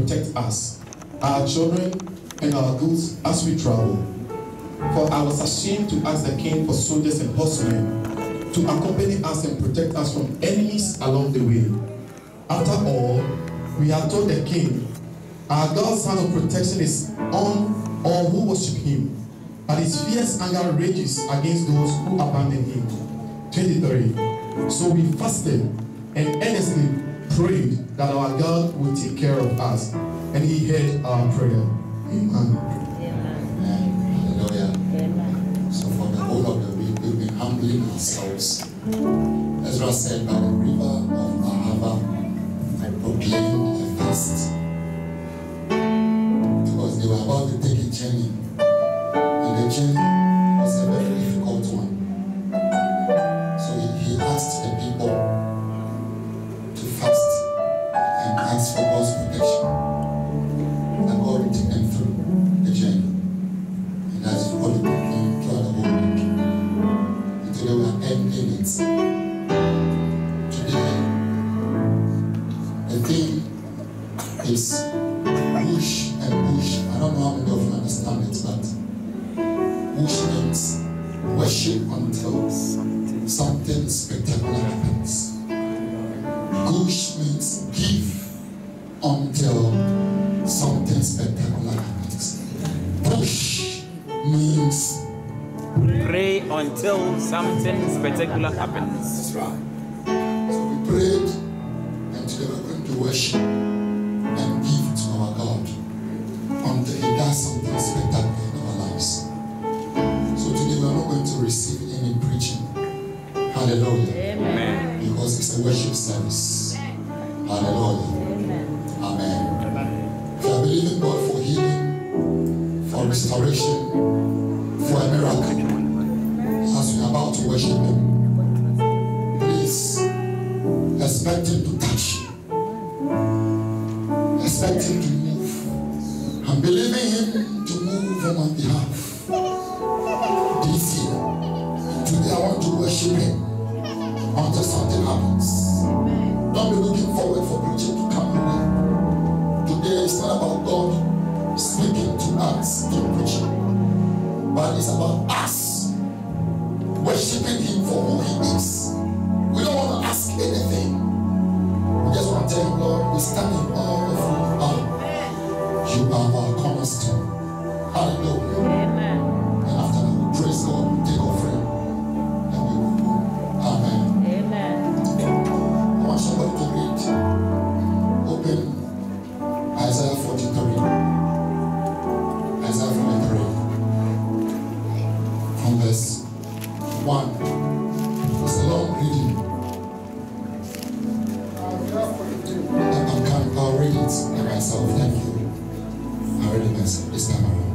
protect us, our children, and our goods as we travel. For I was ashamed to ask the king for soldiers and horsemen to accompany us and protect us from enemies along the way. After all, we have told the king, our God's hand of protection is on all who worship him, but his fierce anger rages against those who abandon him. 23. So we fasted and earnestly prayed that our God would take care of us, and he heard our prayer. Amen. Hallelujah. Amen. So for the whole of the week, we've been humbling ourselves. Ezra said, by the river of Ahava, I proclaimed a fast. Because they were about to take a journey. And the journey was a very difficult one. So he asked the people to fast and ask for God's protection. And God will take them through the journey. And that's what we do throughout the whole week. And today we are ending it. Today, the theme is bush and bush. I don't know how many of you understand it, but bush means worship until something spectacular happens. Gush means give until something spectacular happens. Push means pray until something spectacular happens. That's right. So we prayed, and today we're going to worship and give to our God until he does something spectacular in our lives. So today we're not going to receive any preaching. Hallelujah. Amen. Because it's a worship service. Hallelujah. Amen. If you are believing God for healing, for restoration, for a miracle, as we are about to worship him, please expect him to touch you. Expect him to move. I'm believing him to move on my behalf. This year, today I want to worship him until something happens. Don't be looking forward for preaching to come away. Today it's not about God speaking to us through preaching, but it's about us worshiping him for who he is. We don't want to ask anything. We just want to tell him, Lord, we stand in all of you are. You are our cornerstone. Hallelujah. Amen. And after that, we praise God, we take offering, and we will go. Amen. Amen. I want somebody to read. Open Isaiah 43. Isaiah 43. From verse 1. It's a long reading. I'll read it myself. Thank you. I'll read it myself this time around.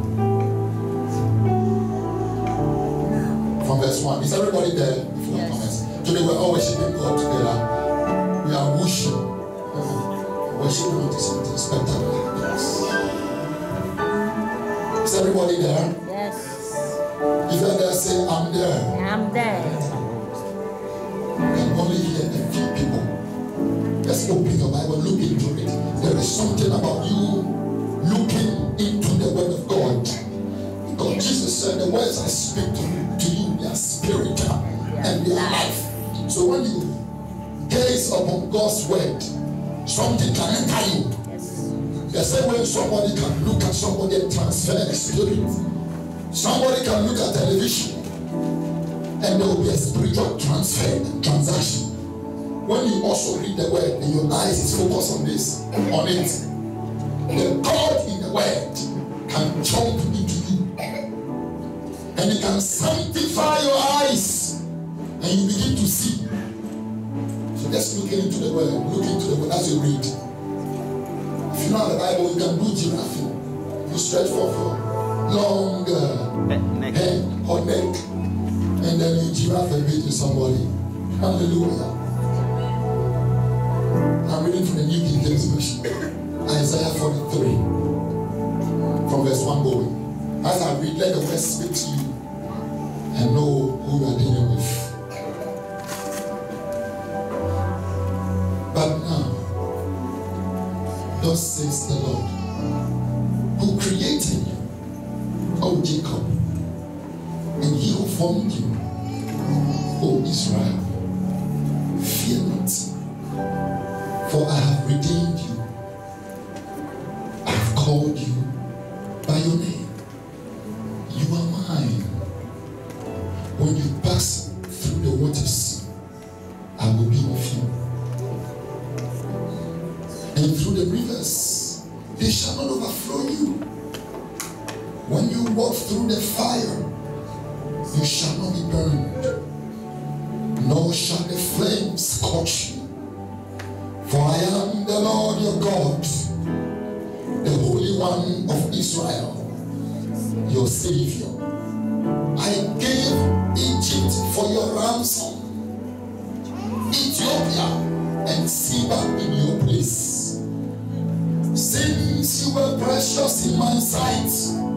From verse 1. Is everybody there before I commence? Today we're all worshiping God together. We are worshiping. Worshiping until something spectacular happens. Is everybody there? Yes. If you're there, say, I'm there. I'm there. You can only hear a few people. Just open your Bible, look into it. There is something about you looking into the word of God. Because Jesus said, the words I speak to you, they are spirit and they are life. So when you gaze upon God's word, something can enter you. The same way somebody can look at somebody and transfer a spirit. Somebody can look at television and there will be a spiritual transfer and transaction. When you also read the word and your eyes is focused on this, on it, the God in the word can jump into you and it can sanctify your eyes and you begin to see. So just look into the word, look into the word as you read. If you know the Bible, you can do giraffe. You stretch forth your long head or neck and then you giraffe a bit to somebody. Hallelujah. I'm reading from the New King James Version. Isaiah 43 from verse 1 going. As I read, let the word speak to you and know who you are dealing with. But now, Thus says the Lord, who created you, O Jacob, and he who formed you, O Israel. Fear not, for I have redeemed you. I have called you by your name. You are mine. When you pass through the waters, I will be with you. And through the rivers, they shall not overflow you. When you walk through the fire, you shall not be burned, nor shall the flames scorch you. For I am the Lord your God, the Holy One of Israel, your Savior. I gave Egypt for your ransom, Ethiopia and Seba in your place. Since you were precious in my sight,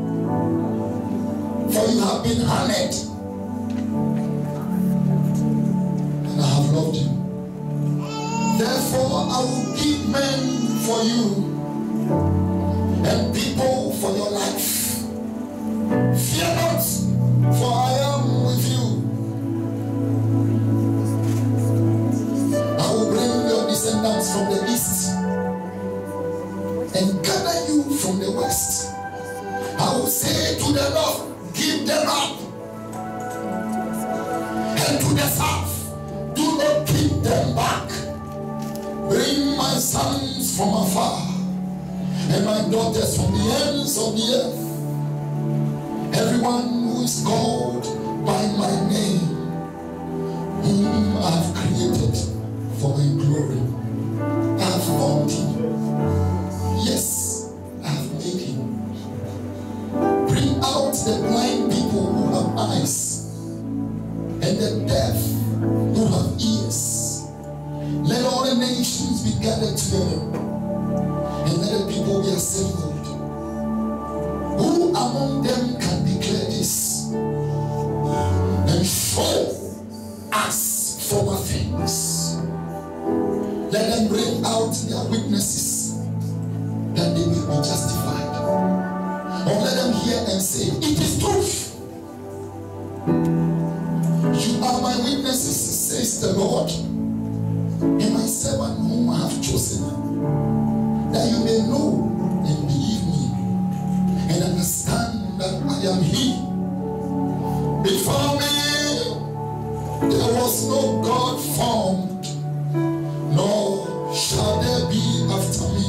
for you have been honored, and I have loved you. Therefore I will give men for you, and people for your life. Fear not, for I am with you. I will bring your descendants from the east and gather you from the west. I will say to the north, give them up, and to the south, do not keep them back. Bring my sons from afar, and my daughters from the ends of the earth. Everyone who is called by my name, whom I have created for my glory. I have formed him. Yes, I have made him. Bring out the blind people who have eyes, and the deaf who have ears. Let all the nations be gathered together, and let the people be assembled. Who among them can declare this and show us former things? Let them bring out their witnesses, that they may be justified. Or let them hear and say, it is truth. You are my witnesses, says the Lord, and my servant whom I have chosen, that you may know and believe me, and understand that I am He. Before me there was no God formed, nor shall there be after me.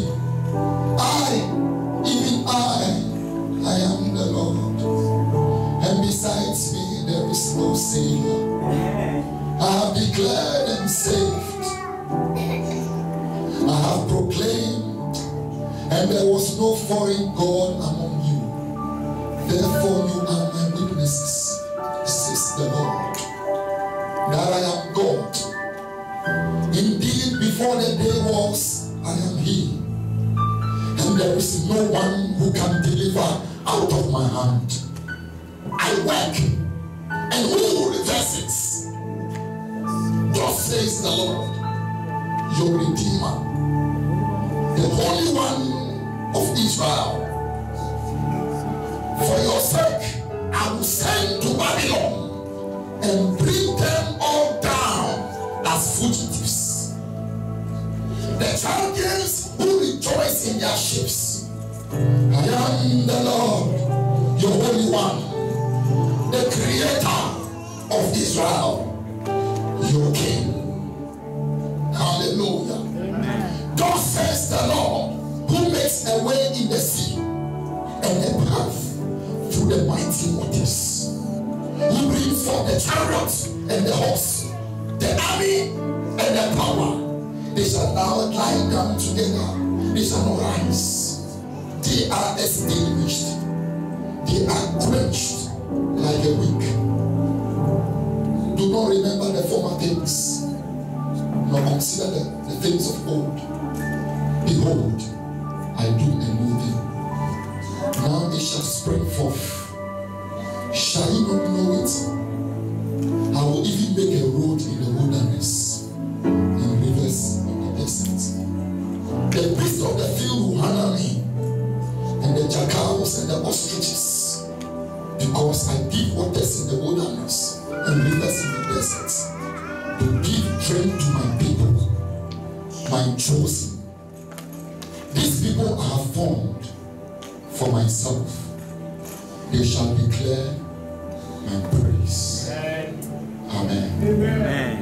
Even I am the Lord, and besides me there is no Savior. I have declared and saved, I have proclaimed, and there was no foreign God among you. Therefore you are my witnesses, says the Lord, that I am God. Indeed, before the day was, I am He, and there is no one who can deliver out of my hand. I work, and who will reverse it? Thus says the Lord, your Redeemer, the Holy One of Israel. For your sake, I will send to Babylon and bring them all down as fugitives. The Chaldeans who rejoice in their ships. I am the Lord, your Holy One, the Creator of Israel, your King. Hallelujah. Thus says the Lord, who makes a way in the sea and a path through the mighty waters, who brings forth the chariots and the horse, the army and the power. They shall now lie down together, they shall not rise. They are extinguished, they are quenched like a wick. Do not remember the former things, nor consider the things of old. Behold, I do a new thing. Now it shall spring forth. Shall you not know it? I will even make a road in the wilderness and rivers in the desert. The beasts of the field will ostriches, because I give waters in the wilderness and rivers in the deserts to give drink to my people, my chosen. These people are formed for myself. They shall declare my praise. Amen. Amen.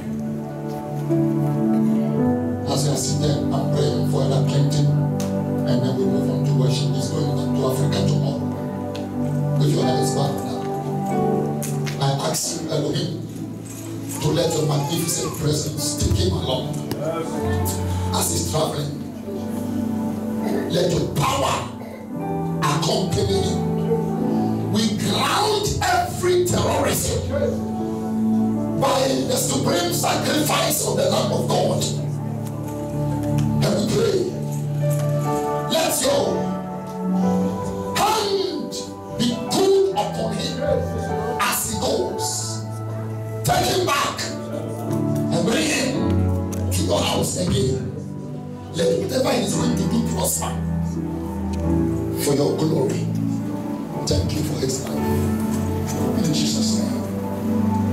As we are sitting there, I'm praying for Ella Clinton, and then we move on to worship. He's going to Africa tomorrow. With your eyes back now, I ask you, Elohim, to let your magnificent presence take him along as he's traveling. Let your power accompany him. We ground every terrorism by the supreme sacrifice of the Lamb of God. And we pray, let your hand be good upon him as he goes. Take him back and bring him to your house again. Let whatever he is going to do prosper for your glory. Thank you for his life. In Jesus' name.